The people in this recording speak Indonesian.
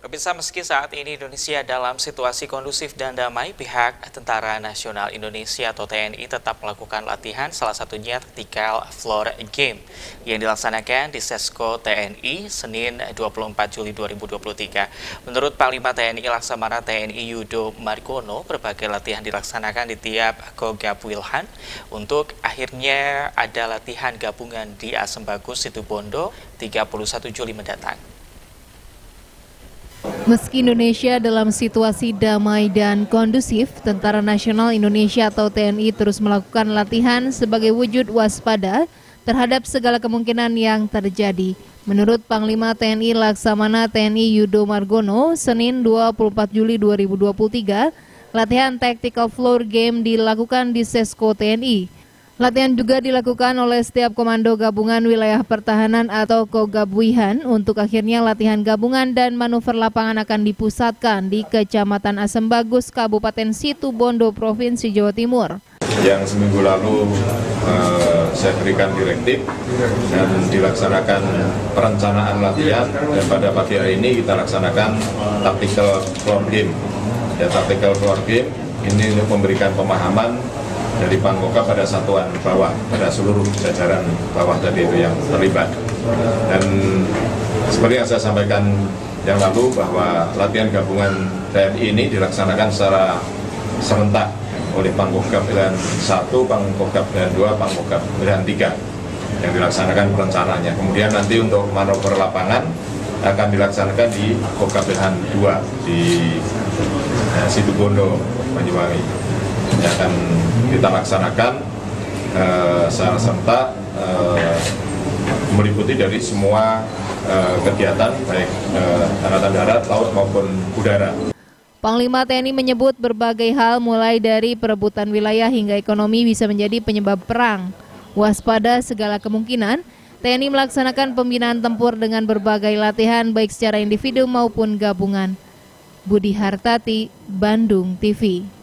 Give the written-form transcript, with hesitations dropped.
Pemirsa, meski saat ini Indonesia dalam situasi kondusif dan damai, pihak Tentara Nasional Indonesia atau TNI tetap melakukan latihan, salah satunya Tactical Floor Game yang dilaksanakan di Sesko TNI Senin 24 Juli 2023. Menurut Panglima TNI Laksamana TNI Yudo Margono, berbagai latihan dilaksanakan di tiap Kogab Wilhan untuk akhirnya ada latihan gabungan di Asembagus Situbondo 31 Juli mendatang. Meski Indonesia dalam situasi damai dan kondusif, Tentara Nasional Indonesia atau TNI terus melakukan latihan sebagai wujud waspada terhadap segala kemungkinan yang terjadi. Menurut Panglima TNI Laksamana TNI Yudo Margono, Senin 24 Juli 2023, latihan Tactical Floor Game dilakukan di Sesko TNI. Latihan juga dilakukan oleh setiap Komando Gabungan Wilayah Pertahanan atau Kogabwihan untuk akhirnya latihan gabungan dan manuver lapangan akan dipusatkan di Kecamatan Asembagus, Kabupaten Situbondo, Provinsi Jawa Timur. Yang seminggu lalu saya berikan direktif dan dilaksanakan perencanaan latihan, dan pada pagi hari ini kita laksanakan Tactical Floor Game. Ya, Tactical Floor Game ini untuk memberikan pemahaman dari Pangkokap pada satuan bawah, pada seluruh jajaran bawah tadi itu yang terlibat. Dan seperti yang saya sampaikan yang lalu, bahwa latihan gabungan TNI ini dilaksanakan secara serentak oleh Pangkokap Wilhan 1, Pangkokap Wilhan 2, Pangkokap Wilhan 3 yang dilaksanakan perencanaannya. Kemudian nanti untuk manuver lapangan akan dilaksanakan di Kogab Wilhan 2 di Situbondo, Banyuwangi. Yang akan kita laksanakan secara serentak, meliputi dari semua kegiatan baik angkatan darat, laut maupun udara. Panglima TNI menyebut berbagai hal mulai dari perebutan wilayah hingga ekonomi bisa menjadi penyebab perang. Waspada segala kemungkinan, TNI melaksanakan pembinaan tempur dengan berbagai latihan baik secara individu maupun gabungan. Budi Hartati, Bandung TV.